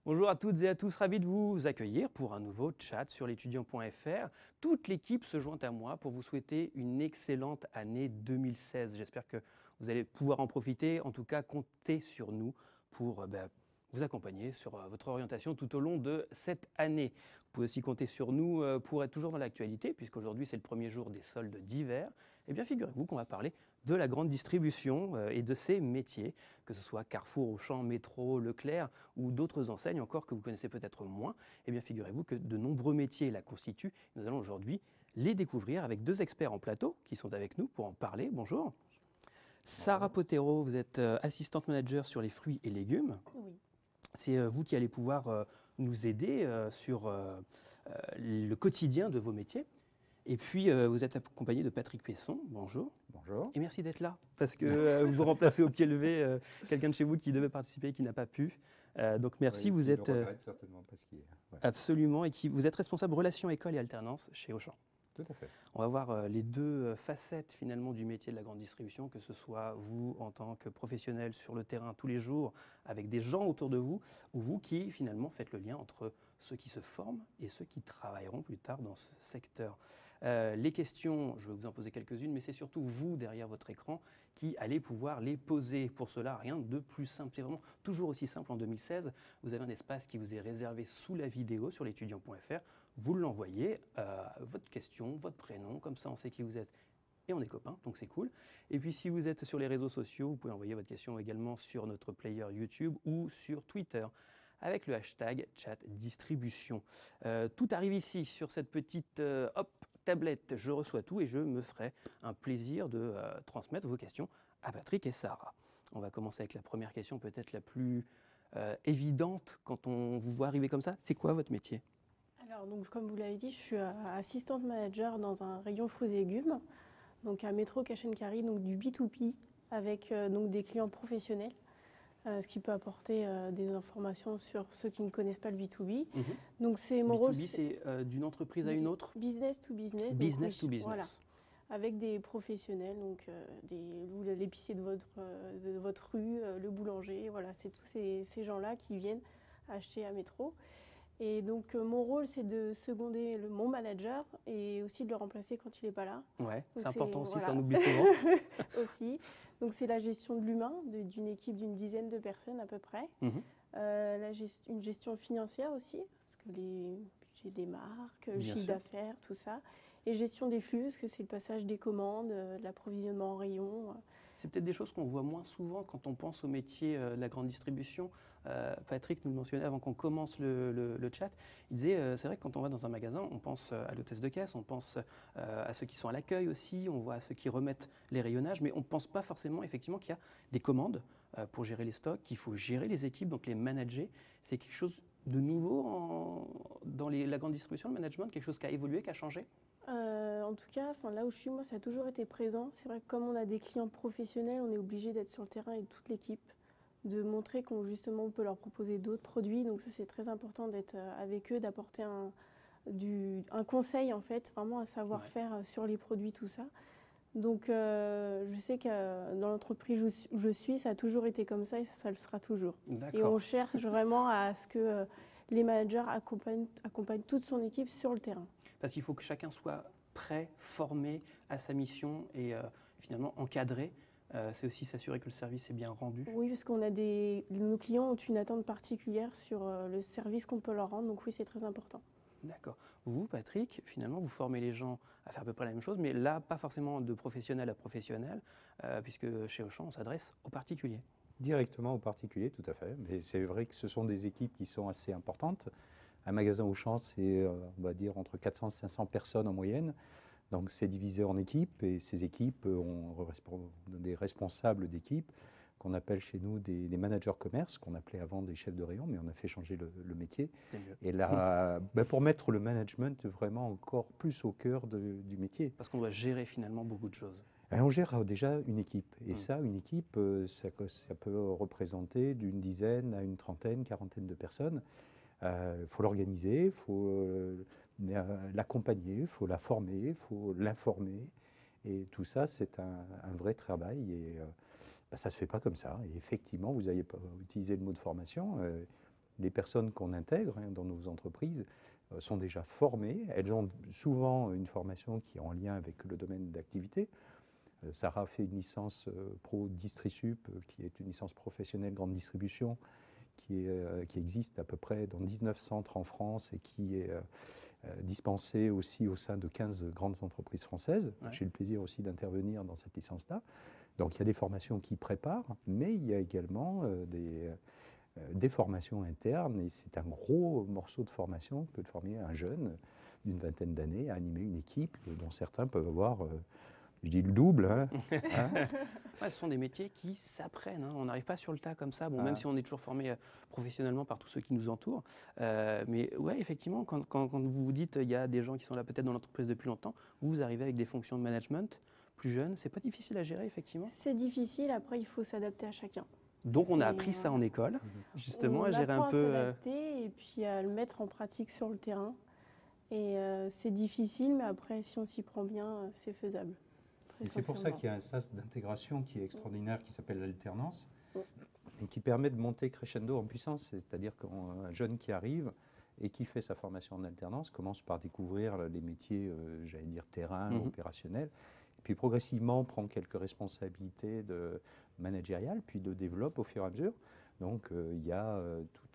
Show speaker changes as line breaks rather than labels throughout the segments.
Bonjour à toutes et à tous, ravi de vous accueillir pour un nouveau chat sur l'étudiant.fr. Toute l'équipe se joint à moi pour vous souhaiter une excellente année 2016. J'espère que vous allez pouvoir en profiter, en tout cas comptez sur nous pour vous accompagner sur votre orientation tout au long de cette année. Vous pouvez aussi compter sur nous pour être toujours dans l'actualité, puisqu'aujourd'hui c'est le premier jour des soldes d'hiver. Eh bien figurez-vous qu'on va parler de la grande distribution et de ses métiers, que ce soit Carrefour, Auchan, Métro, Leclerc ou d'autres enseignes encore que vous connaissez peut-être moins. Eh bien figurez-vous que de nombreux métiers la constituent. Nous allons aujourd'hui les découvrir avec deux experts en plateau qui sont avec nous pour en parler. Bonjour. Sarah Potero, vous êtes assistante manager sur les fruits et légumes.
Oui.
C'est vous qui allez pouvoir nous aider sur le quotidien de vos métiers. Et puis, vous êtes accompagné de Patrick Pesson. Bonjour.
Bonjour.
Et merci d'être là, parce que vous remplacez au pied levé quelqu'un de chez vous qui devait participer et qui n'a pas pu. Donc merci,
Oui,
vous
je
êtes
le regrette certainement parce qu'il
absolument, et vous êtes responsable relations école et alternance chez Auchan.
Tout à fait.
On va voir les deux facettes finalement du métier de la grande distribution, que ce soit vous en tant que professionnel sur le terrain tous les jours avec des gens autour de vous, ou vous qui finalement faites le lien entre ceux qui se forment et ceux qui travailleront plus tard dans ce secteur. Les questions, je vais vous en poser quelques-unes, mais c'est surtout vous derrière votre écran qui allez pouvoir les poser. Pour cela, rien de plus simple. C'est vraiment toujours aussi simple en 2016. Vous avez un espace qui vous est réservé sous la vidéo sur l'étudiant.fr. Vous l'envoyez, votre question, votre prénom, comme ça on sait qui vous êtes et on est copains, donc c'est cool. Et puis si vous êtes sur les réseaux sociaux, vous pouvez envoyer votre question également sur notre player YouTube ou sur Twitter avec le hashtag chatdistribution. Tout arrive ici sur cette petite tablette, je reçois tout et je me ferai un plaisir de transmettre vos questions à Patrick et Sarah. On va commencer avec la première question, peut-être la plus évidente quand on vous voit arriver comme ça. C'est quoi votre métier ?
Alors, donc, comme vous l'avez dit, je suis assistante manager dans un rayon fruits et légumes, donc à Métro Cash & Carry, donc du B2B, avec donc des clients professionnels, ce qui peut apporter des informations sur ceux qui ne connaissent pas le B2B. Donc, c'est mon rôle.
B2B, c'est d'une entreprise à une autre ?
Business to business.
Business
donc,
to
oui,
business.
Voilà. Avec des professionnels, donc l'épicier de votre rue, le boulanger, voilà, c'est tous ces gens-là qui viennent acheter à Métro. Et donc mon rôle, c'est de seconder mon manager et aussi de le remplacer quand il n'est pas là.
Ouais,
Donc
c'est important aussi,
voilà.
ça on oublie souvent.
Aussi. Donc c'est la gestion de l'humain, d'une équipe d'une dizaine de personnes à peu près. Une gestion financière aussi, parce que les budgets des marques, le chiffre d'affaires, tout ça. Et gestion des flux, parce que c'est le passage des commandes, l'approvisionnement en rayon.
C'est peut-être des choses qu'on voit moins souvent quand on pense au métier de la grande distribution. Patrick nous le mentionnait avant qu'on commence le chat. Il disait, c'est vrai que quand on va dans un magasin, on pense à l'hôtesse de caisse, on pense à ceux qui sont à l'accueil aussi, on voit à ceux qui remettent les rayonnages, mais on ne pense pas forcément effectivement qu'il y a des commandes pour gérer les stocks, qu'il faut gérer les équipes, donc les manager. C'est quelque chose de nouveau dans la grande distribution, le management, quelque chose qui a évolué, qui a changé ?
En tout cas, là où je suis, moi, ça a toujours été présent. C'est vrai que comme on a des clients professionnels, on est obligé d'être sur le terrain avec toute l'équipe, de montrer qu'on justement on peut leur proposer d'autres produits. Donc ça, c'est très important d'être avec eux, d'apporter un conseil en fait, vraiment un savoir-faire sur les produits, tout ça. Donc je sais que dans l'entreprise où je suis, ça a toujours été comme ça et ça le sera toujours. Et on cherche vraiment à ce que les managers accompagnent toute son équipe sur le terrain.
Parce qu'il faut que chacun soit prêt, formé à sa mission et finalement encadré. C'est aussi s'assurer que le service est bien rendu.
Oui, parce qu'on a nos clients ont une attente particulière sur le service qu'on peut leur rendre. Donc oui, c'est très important.
D'accord. Vous, Patrick, finalement, vous formez les gens à faire à peu près la même chose, mais là, pas forcément de professionnel à professionnel, puisque chez Auchan, on s'adresse aux particuliers.
Directement aux particuliers, tout à fait. Mais c'est vrai que ce sont des équipes qui sont assez importantes. Un magasin Auchan, c'est, on va dire, entre 400 et 500 personnes en moyenne. Donc c'est divisé en équipes et ces équipes ont des responsables d'équipe qu'on appelle chez nous des managers commerce, qu'on appelait avant des chefs de rayon, mais on a fait changer le métier.
C'est mieux.
Et là, pour mettre le management vraiment encore plus au cœur du métier.
Parce qu'on doit gérer finalement beaucoup de choses.
Et on gère déjà une équipe. Et ça, une équipe, ça peut représenter d'une dizaine à une trentaine, quarantaine de personnes. Il faut l'organiser, il faut l'accompagner, il faut la former, il faut l'informer. Et tout ça, c'est un vrai travail et ça ne se fait pas comme ça. Et effectivement, vous n'avez pas utilisé le mot de formation. les personnes qu'on intègre dans nos entreprises sont déjà formées. Elles ont souvent une formation qui est en lien avec le domaine d'activité. Sarah fait une licence pro Distrisup, qui est une licence professionnelle grande distribution, qui existe à peu près dans 19 centres en France et qui est dispensée aussi au sein de 15 grandes entreprises françaises. Ouais. J'ai le plaisir aussi d'intervenir dans cette licence-là. Donc il y a des formations qui préparent, mais il y a également des formations internes, et c'est un gros morceau de formation que de former un jeune d'une vingtaine d'années à animer une équipe dont certains peuvent avoir, je dis le double. Hein.
Ouais, ce sont des métiers qui s'apprennent, hein. On n'arrive pas sur le tas comme ça, bon, même si on est toujours formé professionnellement par tous ceux qui nous entourent. Mais ouais, effectivement, quand vous vous dites il y a des gens qui sont là peut-être dans l'entreprise depuis longtemps, vous arrivez avec des fonctions de management plus jeunes, c'est pas difficile à gérer effectivement?
C'est difficile, après il faut s'adapter à chacun.
Donc on a appris ça en école, justement, à gérer un peu.
On apprend à s'adapter et puis à le mettre en pratique sur le terrain. Et c'est difficile, mais après, si on s'y prend bien, c'est faisable.
C'est pour ça qu'il y a un sas d'intégration qui est extraordinaire, qui s'appelle l'alternance, et qui permet de monter crescendo en puissance. C'est-à-dire qu'un jeune qui arrive et qui fait sa formation en alternance commence par découvrir les métiers, j'allais dire, terrain, opérationnels, et puis progressivement prend quelques responsabilités managériales, puis de développe au fur et à mesure. Donc il y a tout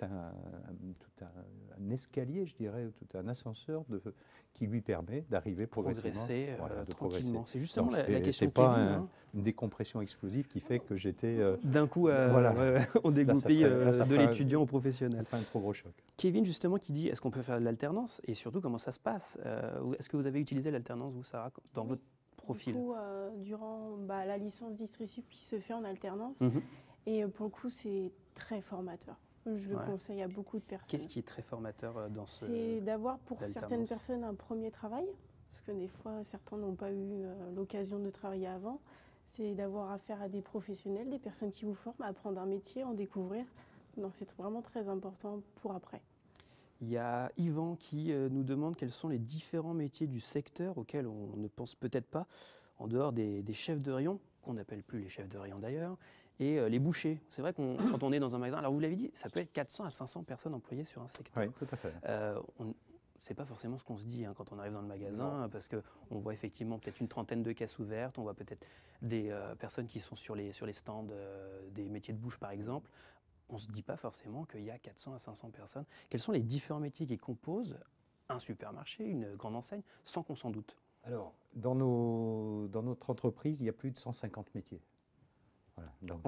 un escalier, je dirais, tout un ascenseur qui lui permet d'arriver progressivement.
De tranquillement. C'est justement la question de Kevin.
C'est pas une décompression explosive qui fait que j'étais...
D'un coup, on dégoupille de l'étudiant au professionnel.
Ça fait un trop gros choc.
Kevin, justement, qui dit, est-ce qu'on peut faire de l'alternance? Et surtout, comment ça se passe? Est-ce que vous avez utilisé l'alternance, vous, Sarah, dans votre profil?
Du coup, durant la licence Distrisup qui se fait en alternance, et pour le coup, c'est très formateur. Je le conseille à beaucoup de personnes.
Qu'est-ce qui est très formateur dans ce...
C'est d'avoir pour certaines personnes un premier travail, parce que des fois, certains n'ont pas eu l'occasion de travailler avant. C'est d'avoir affaire à des professionnels, des personnes qui vous forment, à apprendre un métier, en découvrir. Donc c'est vraiment très important pour après.
Il y a Yvan qui nous demande quels sont les différents métiers du secteur auxquels on ne pense peut-être pas, en dehors des chefs de rayon, qu'on n'appelle plus les chefs de rayon d'ailleurs, et les bouchers. C'est vrai que quand on est dans un magasin, alors vous l'avez dit, ça peut être 400 à 500 personnes employées sur un secteur.
Oui, tout à fait.
C'est pas forcément ce qu'on se dit quand on arrive dans le magasin, parce qu'on voit effectivement peut-être une trentaine de caisses ouvertes, on voit peut-être des personnes qui sont sur les stands des métiers de bouche par exemple. On ne se dit pas forcément qu'il y a 400 à 500 personnes. Quels sont les différents métiers qui composent un supermarché, une grande enseigne, sans qu'on s'en doute?
Alors, dans notre entreprise, il y a plus de 150 métiers. Voilà. Donc,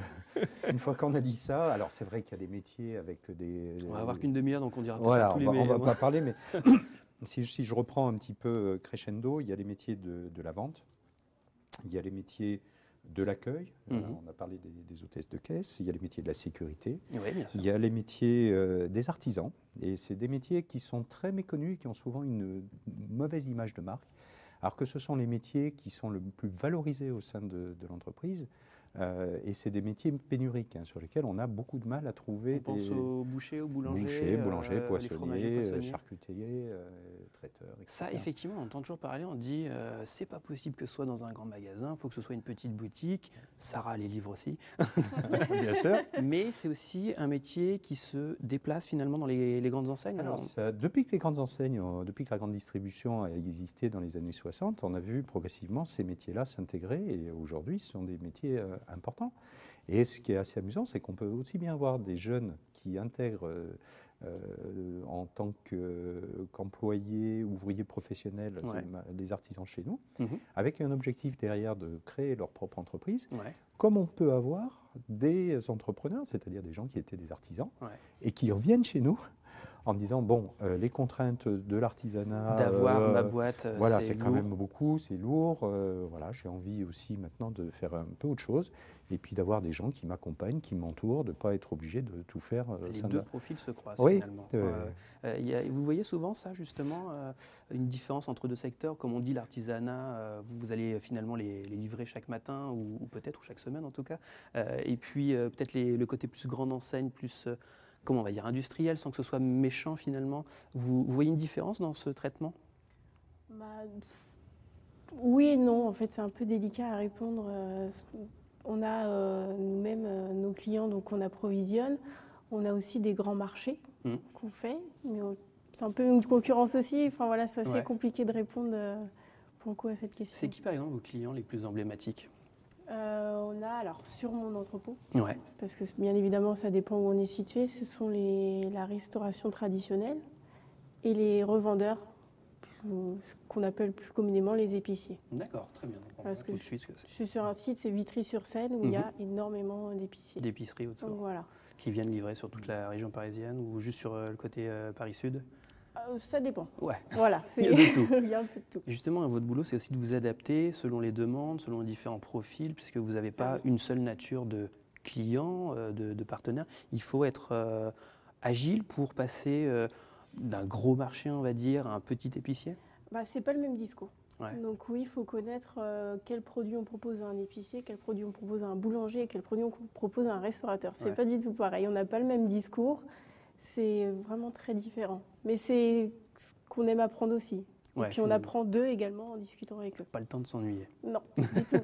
une fois qu'on a dit ça, alors c'est vrai qu'il y a des métiers avec des...
On va avoir qu'une demi-heure, donc on dira
voilà,
tous les
métiers. On ne va pas parler, mais si je reprends un petit peu crescendo, il y a les métiers de la vente, il y a les métiers de l'accueil, on a parlé des hôtesses de caisse, il y a les métiers de la sécurité, il y a les métiers des artisans, et c'est des métiers qui sont très méconnus et qui ont souvent une mauvaise image de marque, alors que ce sont les métiers qui sont le plus valorisés au sein de l'entreprise. Et c'est des métiers pénuriques sur lesquels on a beaucoup de mal à trouver.
On pense aux bouchers, aux boulangers,
poissonniers, charcutiers, traiteurs, etc.
Ça, effectivement, on entend toujours parler, on dit c'est pas possible que ce soit dans un grand magasin, il faut que ce soit une petite boutique. Sarah les livre aussi.
Bien sûr.
Mais c'est aussi un métier qui se déplace finalement dans les grandes enseignes.
Alors, depuis que les grandes enseignes, depuis que la grande distribution a existé dans les années 60, on a vu progressivement ces métiers-là s'intégrer et aujourd'hui, ce sont des métiers importants. Et ce qui est assez amusant, c'est qu'on peut aussi bien avoir des jeunes qui intègrent en tant qu'employés, ouvriers professionnels, des artisans chez nous, avec un objectif derrière de créer leur propre entreprise, comme on peut avoir des entrepreneurs, c'est-à-dire des gens qui étaient des artisans, et qui reviennent chez nous en me disant, bon, les contraintes de l'artisanat...
D'avoir ma boîte,
voilà, c'est quand même beaucoup, c'est lourd. Voilà, j'ai envie aussi maintenant de faire un peu autre chose. Et puis d'avoir des gens qui m'accompagnent, qui m'entourent, de ne pas être obligé de tout faire.
Les deux profils se croisent finalement. Vous voyez souvent ça, justement, une différence entre deux secteurs. Comme on dit, l'artisanat, vous allez finalement les livrer chaque matin, ou peut-être, ou chaque semaine en tout cas. Et puis peut-être le côté plus grande enseigne, plus... comment on va dire, industriel, sans que ce soit méchant finalement. Vous voyez une différence dans ce traitement?
Oui et non, en fait c'est un peu délicat à répondre. On a nous-mêmes nos clients donc on approvisionne. On a aussi des grands marchés qu'on fait, mais c'est un peu une concurrence aussi. Enfin voilà, c'est assez compliqué de répondre pour le coup à cette question.
C'est qui par exemple vos clients les plus emblématiques?
On a alors sur mon entrepôt,
Ouais.
parce que bien évidemment ça dépend où on est situé, ce sont la restauration traditionnelle et les revendeurs, ce qu'on appelle plus communément les épiciers.
D'accord, très bien. Donc,
Parce que
tout de suite ce que
je suis sur un site, c'est Vitry-sur-Seine, où il y a énormément d'épiciers.
d'épiceries autour.
Donc voilà.
Qui viennent livrer sur toute la région parisienne ou juste sur le côté Paris-Sud?
Ça dépend.
Ouais.
Voilà,
Il y a de tout.
Il y a un peu de tout.
Et justement, votre boulot, c'est aussi de vous adapter selon les demandes, selon les différents profils, puisque vous n'avez pas une seule nature de client, de partenaire. Il faut être agile pour passer d'un gros marché, on va dire, à un petit épicier?
C'est pas le même discours.
Ouais.
Donc oui, il faut connaître quel produit on propose à un épicier, quel produit on propose à un boulanger et quel produit on propose à un restaurateur. C'est pas du tout pareil. On n'a pas le même discours. C'est vraiment très différent. Mais c'est ce qu'on aime apprendre aussi. Et puis on apprend d'eux également en discutant avec eux.
Pas le temps de s'ennuyer.
Non, du tout.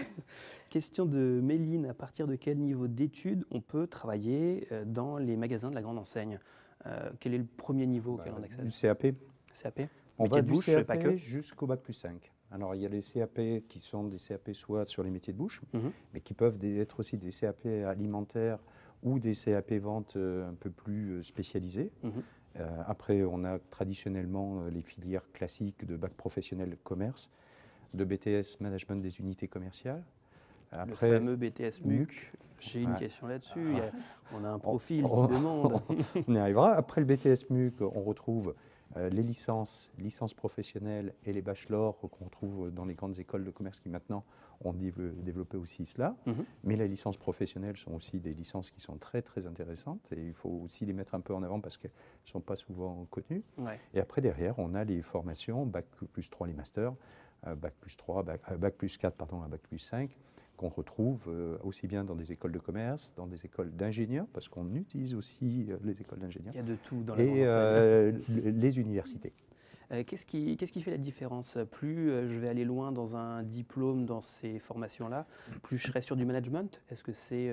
Question de Méline, à partir de quel niveau d'études on peut travailler dans les magasins de la grande enseigne? Quel est le premier niveau auquel on accède?
Du CAP.
CAP?
On va
de
du
bouche,
CAP
pas que.
jusqu'au bac plus 5. Alors il y a les CAP qui sont des CAP soit sur les métiers de bouche,
Mhm.
mais qui peuvent être aussi des CAP alimentaires ou des CAP vente un peu plus spécialisés.
Mhm.
Après, on a traditionnellement les filières classiques de bac professionnel commerce, de BTS management des unités commerciales.
Après, le fameux BTS MUC, j'ai une question là-dessus. On a un profil qui demande.
On y arrivera. Après le BTS MUC, on retrouve les licences professionnelles et les bachelors qu'on trouve dans les grandes écoles de commerce qui maintenant ont développé aussi cela. Mais les licences professionnelles sont aussi des licences qui sont très très intéressantes et il faut aussi les mettre un peu en avant parce qu'elles ne sont pas souvent connues. Et après derrière, on a les formations, bac plus 3 les masters, bac plus 3, bac plus 4 pardon, bac plus 5 qu'on retrouve aussi bien dans des écoles de commerce, dans des écoles d'ingénieurs, parce qu'on utilise aussi les écoles d'ingénieurs.
Il y a de tout dans la grande
et les universités.
Qu'est-ce qui fait la différence? Plus je vais aller loin dans un diplôme, dans ces formations-là, plus je serai sur du management? Est-ce que c'est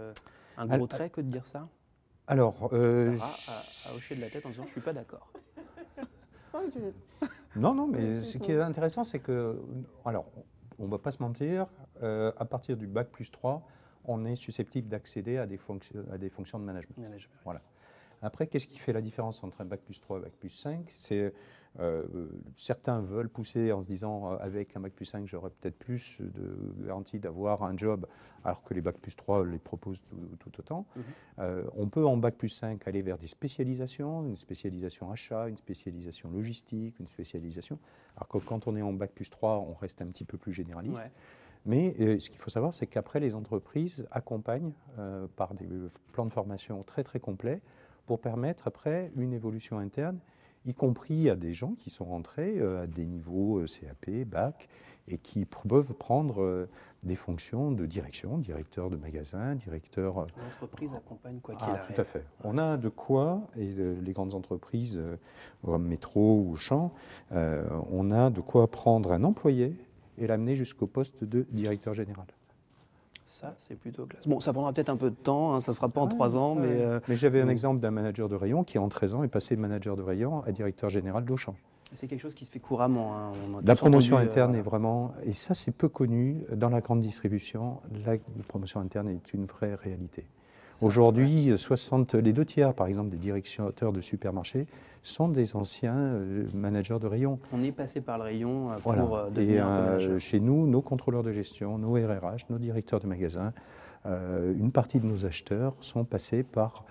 un gros trait que de dire ça?
Alors,
Sarah a hoché de la tête en disant « je ne suis pas d'accord ».
Non, mais ce qui est intéressant, c'est que, alors, on ne va pas se mentir, à partir du bac plus 3, on est susceptible d'accéder à des fonctions de management. Voilà. Après, qu'est-ce qui fait la différence entre un bac plus 3 et un bac plus 5? C'est certains veulent pousser en se disant avec un bac plus 5, j'aurai peut-être plus de garantie d'avoir un job, alors que les bac plus 3 les proposent tout autant. On peut en bac plus 5 aller vers des spécialisations, une spécialisation achat, une spécialisation logistique, une spécialisation. Alors que quand on est en bac plus 3, on reste un petit peu plus généraliste. Mais ce qu'il faut savoir, c'est qu'après, les entreprises accompagnent par des plans de formation très très complets pour permettre après une évolution interne, y compris à des gens qui sont rentrés à des niveaux CAP, bac, et qui peuvent prendre des fonctions de direction, directeur de magasin, directeur...
L'entreprise accompagne quoi qu'il arrive.
Tout à fait. On a de quoi, et les grandes entreprises, comme Métro ou Auchan, on a de quoi prendre un employé et l'amener jusqu'au poste de directeur général.
Ça, c'est plutôt classe. Bon, ça prendra peut-être un peu de temps, ça ne sera pas en 3 ans, mais...
Mais j'avais un exemple d'un manager de rayon qui, en 13 ans, est passé de manager de rayon à directeur général d'Auchan.
C'est quelque chose qui se fait couramment. Hein.
La promotion interne est vraiment... Et ça, c'est peu connu dans la grande distribution. La promotion interne est une vraie réalité. Aujourd'hui, les 2 tiers, par exemple, des directeurs de supermarchés sont des anciens managers de rayon.
On est passé par le rayon pour devenir un peu manager.
Chez nous, nos contrôleurs de gestion, nos RRH, nos directeurs de magasins, une partie de nos acheteurs sont passés par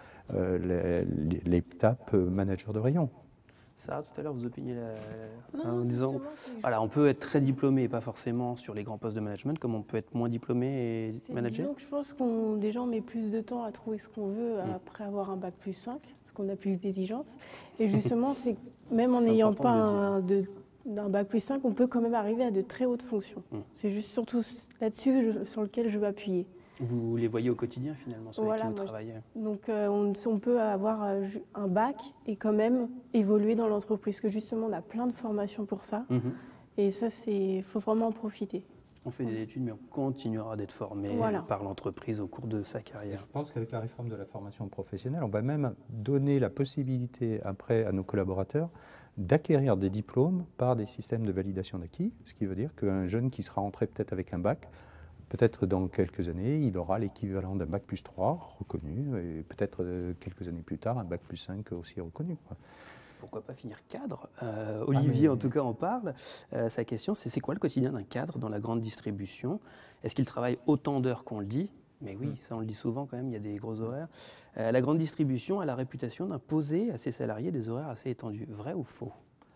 l'étape manager de rayon.
Ça, tout à l'heure, vous opiniez en disant, voilà, on peut être très diplômé et pas forcément sur les grands postes de management, comme on peut être moins diplômé et manager.
Donc, je pense qu'on déjà on met plus de temps à trouver ce qu'on veut après avoir un bac plus 5, parce qu'on a plus d'exigences. Et justement, c'est même en n'ayant pas un bac plus 5, on peut quand même arriver à de très hautes fonctions. C'est juste surtout là-dessus sur lequel je veux appuyer.
Vous les voyez au quotidien finalement, sur lesquels vous travaillez.
Donc on peut avoir un bac et quand même évoluer dans l'entreprise, parce que justement on a plein de formations pour ça. Et ça, il faut vraiment en profiter.
On fait des études, mais on continuera d'être formé par l'entreprise au cours de sa carrière.
Je pense qu'avec la réforme de la formation professionnelle, on va même donner la possibilité après à nos collaborateurs d'acquérir des diplômes par des systèmes de validation d'acquis, ce qui veut dire qu'un jeune qui sera rentré peut-être avec un bac, peut-être dans quelques années, il aura l'équivalent d'un bac plus 3 reconnu, et peut-être quelques années plus tard, un bac plus 5 aussi reconnu.
Pourquoi pas finir cadre? Olivier, en tout cas, en parle. Sa question, c'est quoi le quotidien d'un cadre dans la grande distribution? Est-ce qu'il travaille autant d'heures qu'on le dit? Mais oui, ça on le dit souvent quand même, il y a des gros horaires. La grande distribution a la réputation d'imposer à ses salariés des horaires assez étendus. Vrai ou faux?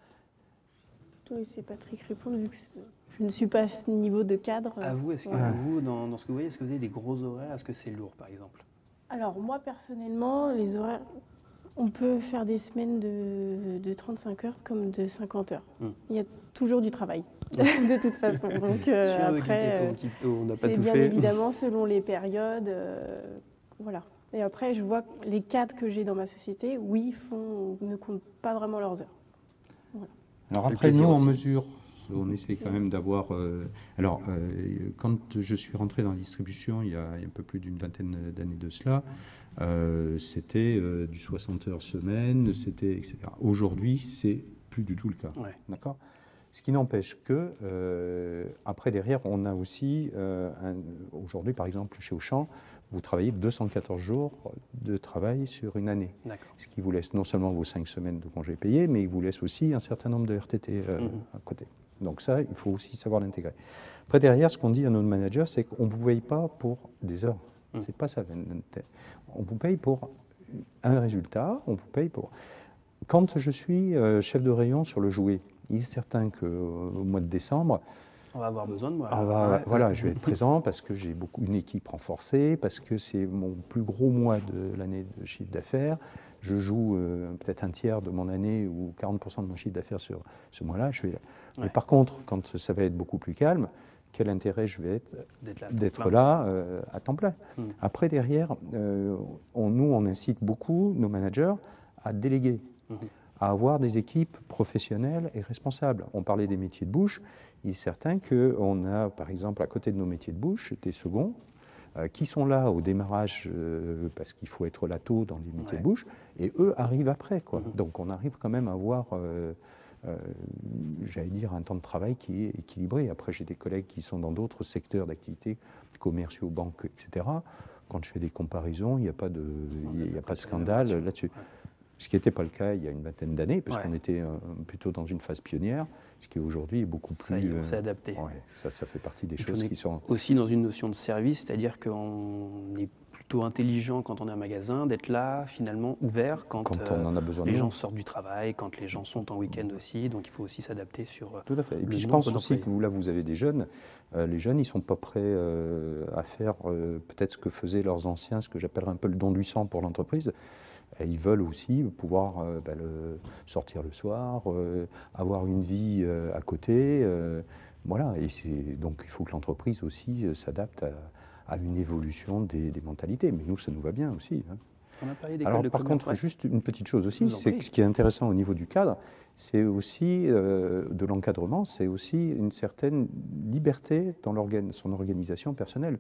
Plutôt laisser Patrick répondre, vu que je ne suis pas à ce niveau de cadre.
À vous, est-ce que vous, dans ce que vous voyez, est-ce que vous avez des gros horaires? Est-ce que c'est lourd, par exemple?
Alors moi, personnellement, les horaires... On peut faire des semaines de 35 heures comme de 50 heures. Il y a toujours du travail, de toute façon. Donc après, c'est bien évidemment selon les périodes. Voilà. Et après, je vois que les cadres que j'ai dans ma société, oui, ne comptent pas vraiment leurs heures. Voilà.
Alors après, nous, on mesure, on essaie quand même d'avoir... quand je suis rentré dans la distribution, il y a un peu plus d'une vingtaine d'années de cela, c'était du 60 heures semaine, etc. Aujourd'hui, c'est plus du tout le cas.
Ouais.
D'accord ? Ce qui n'empêche que, après, derrière, on a aussi, aujourd'hui, par exemple, chez Auchan, vous travaillez 214 jours de travail sur une année. Ce qui vous laisse non seulement vos 5 semaines de congés payés, mais il vous laisse aussi un certain nombre de RTT à côté. Donc ça, il faut aussi savoir l'intégrer. Après, derrière, ce qu'on dit à nos managers, c'est qu'on ne vous paye pas pour des heures. C'est pas ça. On vous paye pour un résultat, on vous paye pour... Quand je suis chef de rayon sur le jouet, il est certain qu'au mois de décembre,
on va avoir besoin de moi.
Voilà, je vais être présent parce que j'ai une équipe renforcée, parce que c'est mon plus gros mois de l'année de chiffre d'affaires. Je joue peut-être un tiers de mon année ou 40% de mon chiffre d'affaires sur ce mois-là. Mais par contre, quand ça va être beaucoup plus calme, quel intérêt je vais d'être là à temps plein. Après, derrière, on incite beaucoup nos managers à déléguer, à avoir des équipes professionnelles et responsables. On parlait des métiers de bouche. Il est certain qu'on a, par exemple, à côté de nos métiers de bouche, des seconds qui sont là au démarrage parce qu'il faut être là tôt dans les métiers de bouche, et eux arrivent après, quoi. Donc on arrive quand même à avoir... j'allais dire, un temps de travail qui est équilibré. Après, j'ai des collègues qui sont dans d'autres secteurs d'activité, commerciaux, banques, etc. Quand je fais des comparaisons, il n'y a pas de scandale là-dessus. Ce qui n'était pas le cas il y a une vingtaine d'années, parce qu'on était plutôt dans une phase pionnière, ce qui aujourd'hui est beaucoup plus...
Ça y est, on s'est adapté.
Ça fait partie des choses qui sont...
Aussi dans une notion de service, c'est-à-dire qu'on est plutôt intelligent quand on est un magasin, d'être là, finalement, ouvert quand
on en a besoin
les gens sortent du travail, quand les gens sont en week-end aussi, donc il faut aussi s'adapter sur...
Tout à fait. Et puis je pense aussi que là, vous avez des jeunes, les jeunes, ils ne sont pas prêts à faire peut-être ce que faisaient leurs anciens, ce que j'appellerais un peu le don du sang pour l'entreprise. Et ils veulent aussi pouvoir sortir le soir, avoir une vie à côté. Voilà. Et donc il faut que l'entreprise aussi s'adapte à une évolution des mentalités. Mais nous, ça nous va bien aussi. Hein.
On a parlé d'école de
par
commerce.
contre, juste une petite chose aussi, c'est que ce qui est intéressant au niveau du cadre, c'est aussi de l'encadrement, c'est aussi une certaine liberté dans son organisation personnelle.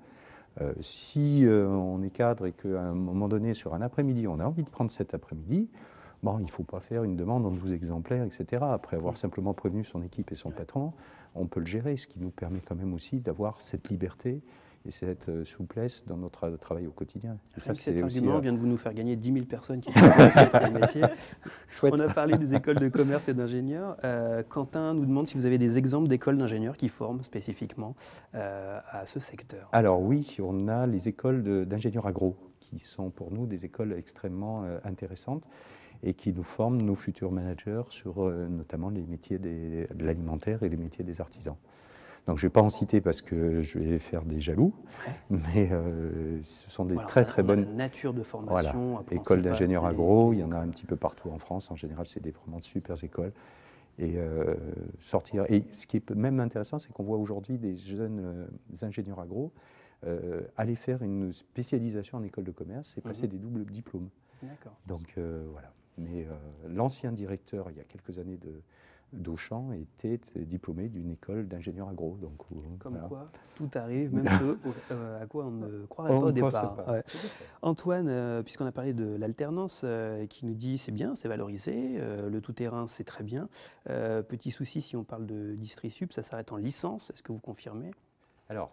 Si on est cadre et qu'à un moment donné, sur un après-midi, on a envie de prendre cet après-midi, bon, il ne faut pas faire une demande en 12 exemplaires, etc. Après avoir simplement prévenu son équipe et son patron, on peut le gérer, ce qui nous permet quand même aussi d'avoir cette liberté et cette souplesse dans notre travail au quotidien. Et
ça, cet argument vient de nous faire gagner 10 000 personnes qui sont dans les métiers. On a parlé des écoles de commerce et d'ingénieurs. Quentin nous demande si vous avez des exemples d'écoles d'ingénieurs qui forment spécifiquement à ce secteur.
Alors oui, on a les écoles d'ingénieurs agro, qui sont pour nous des écoles extrêmement intéressantes et qui nous forment nos futurs managers sur notamment les métiers de l'alimentaire et les métiers des artisans. Donc je ne vais pas en citer parce que je vais faire des jaloux, mais ce sont des très bonnes...
La nature de formation.
Voilà. Écoles d'ingénieurs agro, il y en a un petit peu partout en France. En général, c'est vraiment de super écoles. Et sortir. Et ce qui est même intéressant, c'est qu'on voit aujourd'hui des jeunes ingénieurs agro aller faire une spécialisation en école de commerce et passer des doubles diplômes.
D'accord.
Donc voilà. Mais l'ancien directeur, il y a quelques années d'Auchan était diplômé d'une école d'ingénieur agro. Donc,
Comme
voilà.
quoi, tout arrive, même ce à quoi on ne croirait
On
pas au
ne pensait
départ.
pas.
Ouais.
Tout à fait.
Antoine, puisqu'on a parlé de l'alternance, qui nous dit c'est bien, c'est valorisé, le tout-terrain c'est très bien. Petit souci, si on parle de Distri-Sup, ça s'arrête en licence, est-ce que vous confirmez?
Alors,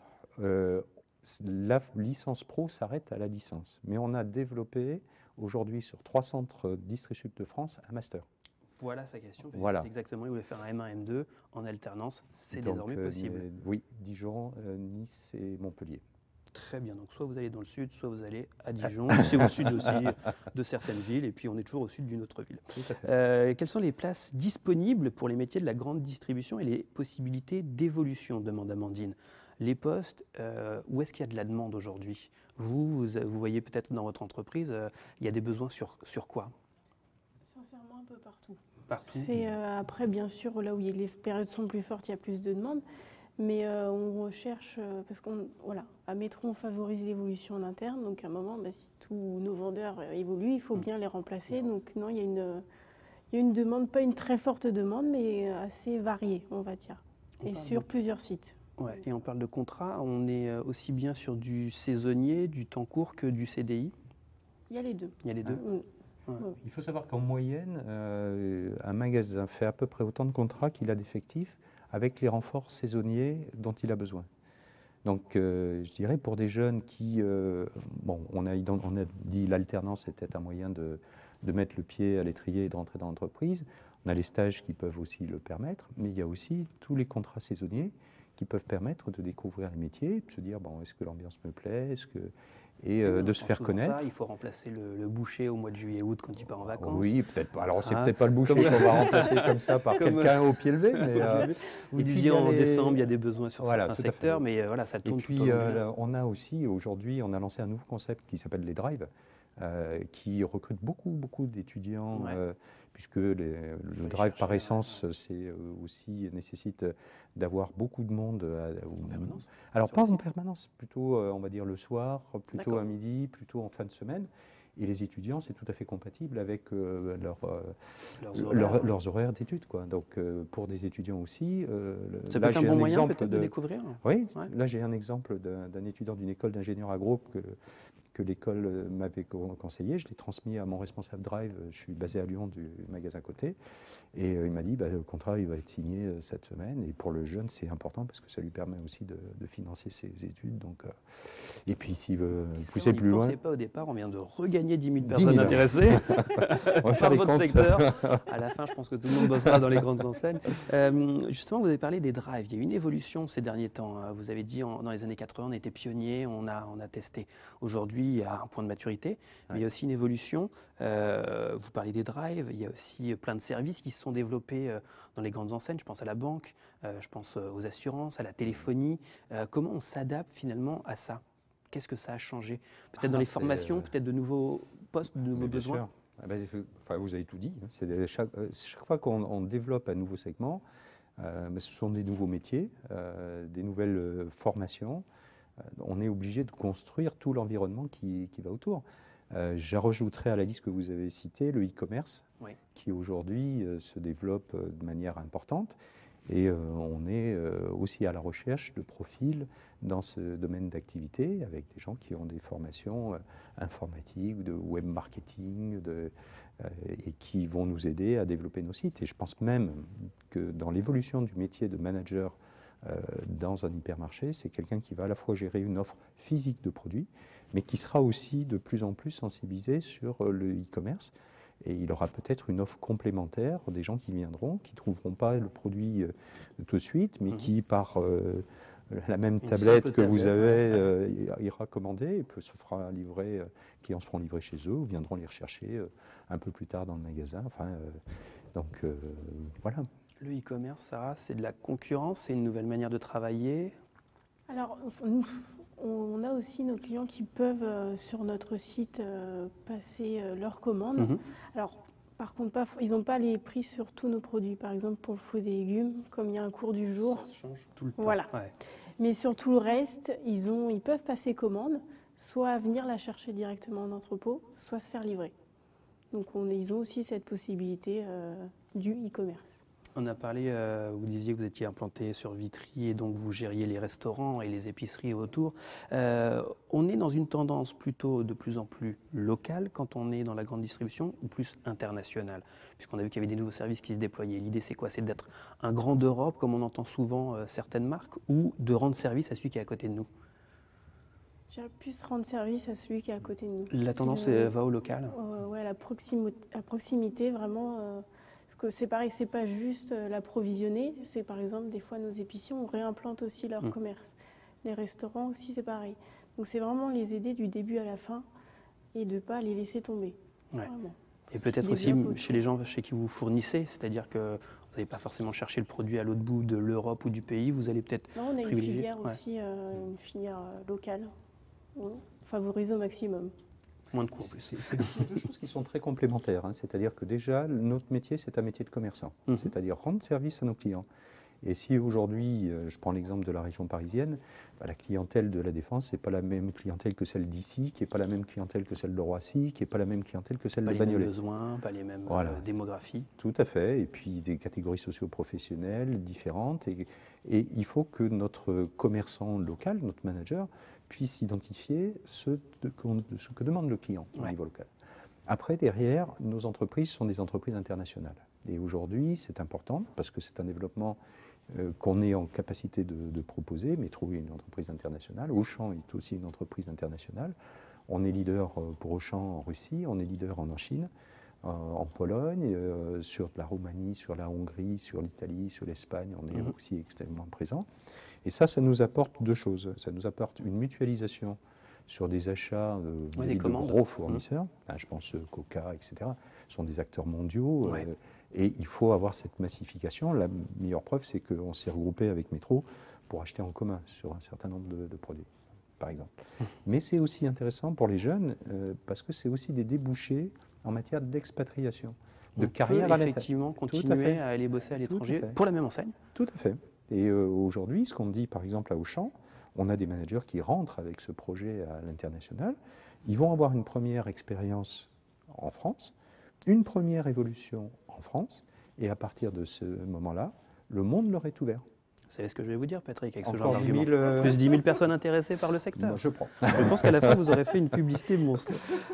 la licence pro s'arrête à la licence. Mais on a développé aujourd'hui sur 3 centres Distri-Sup de France un master.
Voilà sa question, parce que
Voilà.
c'est exactement, il voulait faire un M1, M2 en alternance, c'est
Donc,
désormais possible.
oui, Dijon, Nice et Montpellier.
Très bien, donc soit vous allez dans le sud, soit vous allez à Dijon, c'est au sud aussi de certaines villes, et puis on est toujours au sud d'une autre ville.
Tout à fait.
Quelles sont les places disponibles pour les métiers de la grande distribution et les possibilités d'évolution, demande Amandine. Les postes, où est-ce qu'il y a de la demande aujourd'hui? Vous voyez peut-être dans votre entreprise, il y a des besoins sur quoi?
Sincèrement, un peu partout.
Partout.
C'est après, bien sûr, là où les périodes sont plus fortes, il y a plus de demandes. Mais on recherche, parce à Métro, on favorise l'évolution en interne. Donc à un moment, si tous nos vendeurs évoluent, il faut bien les remplacer. Donc non, il y a une demande, pas une très forte demande, mais assez variée, on va dire. Et sur plusieurs sites.
Ouais, et on parle de contrat, on est aussi bien sur du saisonnier, du temps court que du CDI?
Il y a les deux.
Il y a les deux.
Ouais.
Il faut savoir qu'en moyenne, un magasin fait à peu près autant de contrats qu'il a d'effectifs avec les renforts saisonniers dont il a besoin. Donc, je dirais pour des jeunes qui... on a dit l'alternance était un moyen de mettre le pied à l'étrier et de rentrer dans l'entreprise. On a les stages qui peuvent aussi le permettre, mais il y a aussi tous les contrats saisonniers qui peuvent permettre de découvrir les métiers, de se dire, est-ce que l'ambiance me plaît, de se faire connaître.
Ça, il faut remplacer le boucher au mois de juillet-août quand il part en vacances.
Oui, peut-être pas. Alors, c'est peut-être pas le boucher qu'on va remplacer comme ça par quelqu'un au pied levé. Mais,
vous disiez en décembre, il y a des besoins sur certains
tout à
secteurs,
fait.
mais voilà, ça tourne
Et puis,
tout au long de l'année.
on a aussi, aujourd'hui, on a lancé un nouveau concept qui s'appelle les drives, qui recrute beaucoup d'étudiants, puisque le drive par essence, c'est aussi nécessite d'avoir beaucoup de monde.
En permanence?
Alors pas en permanence, plutôt on va dire le soir, plutôt à midi, plutôt en fin de semaine. Et les étudiants, c'est tout à fait compatible avec leurs horaires d'études. Donc pour des étudiants aussi.
Ça peut être un bon moyen peut-être de découvrir.
Oui, là j'ai un exemple d'un étudiant d'une école d'ingénieur agro que l'école m'avait conseillé. Je l'ai transmis à mon responsable drive. Je suis basé à Lyon du magasin à côté. Et il m'a dit, le contrat il va être signé cette semaine. Et pour le jeune, c'est important parce que ça lui permet aussi de financer ses études. Donc, et puis s'il veut pousser plus loin...
On n'y pensait pas au départ, on vient de regagner 10 000 personnes intéressées
on va faire
par votre
comptes.
secteur. À la fin, je pense que tout le monde bossera dans les grandes enseignes. Justement, vous avez parlé des drives. Il y a eu une évolution ces derniers temps. Vous avez dit, dans les années 80, on était pionniers, on a testé. Aujourd'hui, il y a un point de maturité, mais il y a aussi une évolution. Vous parlez des drives, il y a aussi plein de services qui se sont développés dans les grandes enseignes. Je pense à la banque, je pense aux assurances, à la téléphonie. Comment on s'adapte finalement à ça? Qu'est-ce que ça a changé? Peut-être dans les formations, peut-être de nouveaux postes, de nouveaux besoins?
Vous avez tout dit. Chaque fois qu'on développe un nouveau segment, ce sont des nouveaux métiers, des nouvelles formations. On est obligé de construire tout l'environnement qui va autour. Je rajouterai à la liste que vous avez citée le e-commerce, qui aujourd'hui se développe de manière importante. Et on est aussi à la recherche de profils dans ce domaine d'activité, avec des gens qui ont des formations informatiques, de web marketing, et qui vont nous aider à développer nos sites. Et je pense même que dans l'évolution du métier de manager dans un hypermarché, c'est quelqu'un qui va à la fois gérer une offre physique de produits, mais qui sera aussi de plus en plus sensibilisé sur le e-commerce. Et il aura peut-être une offre complémentaire des gens qui viendront, qui ne trouveront pas le produit tout de suite, mais qui, par la même tablette que vous avez, ira commander et se fera livrer, les clients se feront livrer chez eux ou viendront les rechercher un peu plus tard dans le magasin. Donc voilà.
Le e-commerce, Sarah, c'est de la concurrence, c'est une nouvelle manière de travailler?
Alors, on a aussi nos clients qui peuvent, sur notre site, passer leurs commandes. Alors, par contre, ils n'ont pas les prix sur tous nos produits. Par exemple, pour le fruits et légumes, comme il y a un cours du jour.
Ça change tout le temps.
Voilà. Mais sur tout le reste, ils peuvent passer commande, soit venir la chercher directement en entrepôt, soit se faire livrer. Donc, ils ont aussi cette possibilité du e-commerce.
On a parlé, vous disiez que vous étiez implanté sur Vitry et donc vous gériez les restaurants et les épiceries autour. On est dans une tendance plutôt de plus en plus locale quand on est dans la grande distribution ou plus internationale, puisqu'on a vu qu'il y avait des nouveaux services qui se déployaient. L'idée c'est quoi? C'est d'être un grand d'Europe comme on entend souvent certaines marques ou de rendre service à celui qui est à côté de nous?
J'ai plus rendre service à celui qui est à côté de nous.
La tendance va au local?
Ouais, la proximité vraiment. Parce que c'est pareil, c'est pas juste l'approvisionner, c'est par exemple des fois nos épiciers, on réimplante aussi leur commerce. Les restaurants aussi, c'est pareil. Donc c'est vraiment les aider du début à la fin et de ne pas les laisser tomber.
Ouais.
Vraiment.
Et peut-être aussi chez les gens chez qui vous fournissez, c'est-à-dire que vous n'allez pas forcément chercher le produit à l'autre bout de l'Europe ou du pays, vous allez peut-être
on a
privilégier.
Une filière aussi, une filière locale. On favorise au maximum.
Moins de coûts.
C'est deux choses qui sont très complémentaires. Hein. C'est-à-dire que déjà, notre métier, c'est un métier de commerçant. C'est-à-dire rendre service à nos clients. Et si aujourd'hui, je prends l'exemple de la région parisienne, la clientèle de la Défense n'est pas la même clientèle que celle d'ici, qui n'est pas la même clientèle que celle de Roissy, qui n'est pas la même clientèle que celle de Bagnolet. Pas les mêmes
besoins, pas les mêmes démographies.
Tout à fait. Et puis des catégories socio-professionnelles différentes. Et il faut que notre commerçant local, notre manager, puisse identifier ce que demande le client au niveau local. Après, derrière, nos entreprises sont des entreprises internationales. Et aujourd'hui, c'est important parce que c'est un développement qu'on est en capacité de proposer. Métro est une entreprise internationale. Auchan est aussi une entreprise internationale. On est leader pour Auchan en Russie, on est leader en Chine, en Pologne, sur la Roumanie, sur la Hongrie, sur l'Italie, sur l'Espagne. On est aussi extrêmement présent. Et ça nous apporte deux choses. Ça nous apporte une mutualisation sur des achats de gros fournisseurs. Je pense Coca, etc. sont des acteurs mondiaux. Et il faut avoir cette massification. La meilleure preuve, c'est qu'on s'est regroupé avec Métro pour acheter en commun sur un certain nombre de produits, par exemple. Mais c'est aussi intéressant pour les jeunes parce que c'est aussi des débouchés en matière d'expatriation, de carrière à l'étranger.
Effectivement, continuer à aller bosser à l'étranger pour la même enseigne.
Tout à fait. Et aujourd'hui, ce qu'on dit par exemple à Auchan, on a des managers qui rentrent avec ce projet à l'international. Ils vont avoir une première expérience en France, une première évolution en France, et à partir de ce moment-là, le monde leur est ouvert.
Vous savez ce que je vais vous dire, Patrick, avec
encore
ce genre d'argument. Plus 10 000 personnes intéressées par le secteur.
Moi, je prends.
Je pense qu'à la fin, vous aurez fait une publicité monstre.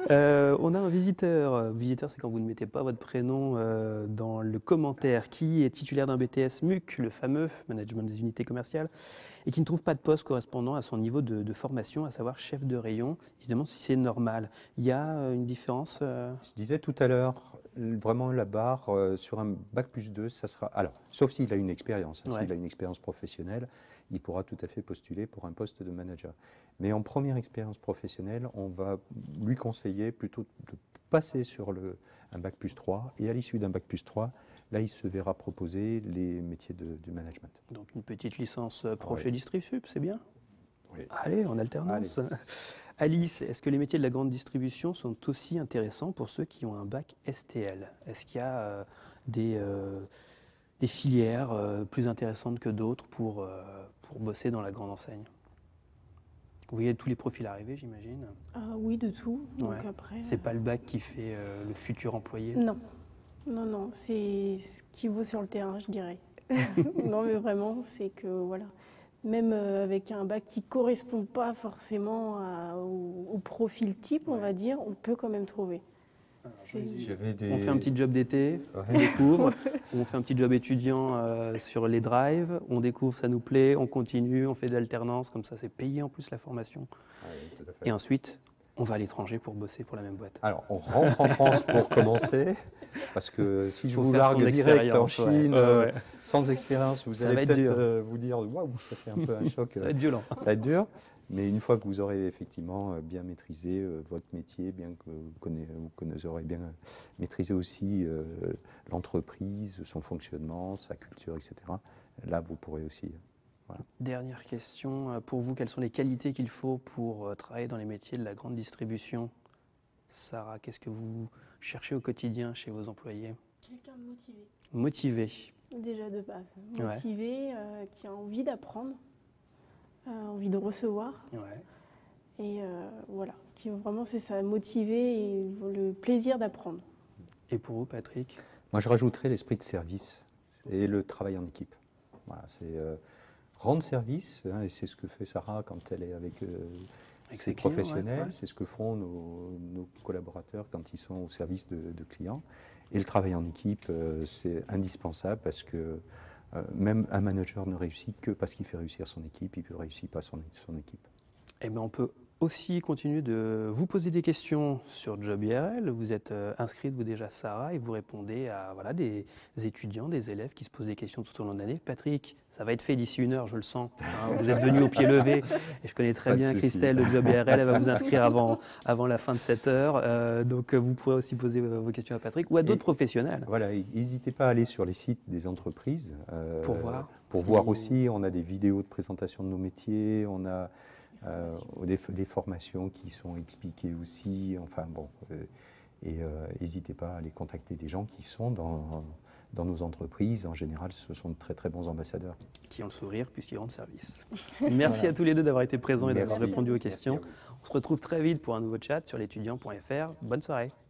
On a un visiteur. Visiteur, c'est quand vous ne mettez pas votre prénom dans le commentaire, qui est titulaire d'un BTS MUC, le fameux Management des unités commerciales, et qui ne trouve pas de poste correspondant à son niveau de formation, à savoir chef de rayon. Il se demande si c'est normal. Il y a une différence
Je disais tout à l'heure, vraiment la barre sur un bac+2, ça sera... Alors, sauf s'il a une expérience. S'il a une expérience professionnelle, il pourra tout à fait postuler pour un poste de manager. Mais en première expérience professionnelle, on va lui conseiller plutôt de passer sur un bac+3. Et à l'issue d'un bac+3, là, il se verra proposer les métiers du management.
Donc une petite licence pro chez Distrisup, c'est bien?
Oui.
Allez, en alternance. Allez. Alice, est-ce que les métiers de la grande distribution sont aussi intéressants pour ceux qui ont un bac STL? Est-ce qu'il y a des filières plus intéressantes que d'autres pour bosser dans la grande enseigne? Vous voyez tous les profils arriver, j'imagine?
Oui, de tout. Donc après,
c'est pas le bac qui fait le futur employé?
Non. Non, c'est ce qui vaut sur le terrain, je dirais. Non, mais vraiment, c'est que voilà. Même avec un bac qui ne correspond pas forcément au profil type, on va dire, on peut quand même trouver.
On fait un petit job d'été, on découvre. On fait un petit job étudiant sur les drives, on découvre, ça nous plaît, on continue, on fait de l'alternance, comme ça c'est payé en plus la formation.
Oui, tout à fait.
Et ensuite, on va à l'étranger pour bosser pour la même boîte.
Alors, on rentre en France pour commencer, parce que si je vous largue direct en Chine, sans expérience, vous allez peut-être vous dire « waouh, ça fait un peu un choc ».
Ça va être violent.
Ça va être dur, mais une fois que vous aurez effectivement bien maîtrisé votre métier, bien que vous aurez bien maîtrisé aussi l'entreprise, son fonctionnement, sa culture, etc., là, vous pourrez aussi... Voilà.
Dernière question, pour vous, quelles sont les qualités qu'il faut pour travailler dans les métiers de la grande distribution? Sarah, qu'est-ce que vous cherchez au quotidien chez vos employés?
Quelqu'un de motivé.
Motivé.
Déjà de base. Motivé, qui a envie d'apprendre, envie de recevoir. Et voilà, qui vraiment, c'est ça, motivé et le plaisir d'apprendre.
Et pour vous, Patrick?
Moi, je rajouterais l'esprit de service. et le travail en équipe. Voilà, c'est rendre service, hein, et c'est ce que fait Sarah quand elle est avec ses
clients,
professionnels,
ouais.
c'est ce que font nos collaborateurs quand ils sont au service de clients. Et le travail en équipe, c'est indispensable parce que même un manager ne réussit que parce qu'il fait réussir son équipe, il ne réussit pas son équipe.
Eh bien, on peut aussi continuer de vous poser des questions sur Job IRL. Vous êtes inscrite, vous déjà, Sarah, et vous répondez à voilà, des étudiants, des élèves qui se posent des questions tout au long de l'année. Patrick, ça va être fait d'ici 1 heure, je le sens. Hein, vous êtes venu au pied levé, et je connais très bien Christelle de Job IRL. Elle va vous inscrire avant la fin de cette heure. Donc, vous pourrez aussi poser vos questions à Patrick ou à d'autres professionnels.
Voilà, n'hésitez pas à aller sur les sites des entreprises.
Pour voir.
Pour voir aussi, on a des vidéos de présentation de nos métiers, on a des formations qui sont expliquées aussi. Enfin bon, n'hésitez pas à aller contacter des gens qui sont dans nos entreprises. En général, ce sont de très très bons ambassadeurs.
Qui ont le sourire puisqu'ils rendent service. Merci à tous les deux d'avoir été présents et d'avoir répondu aux questions. On se retrouve très vite pour un nouveau chat sur l'étudiant.fr. Bonne soirée.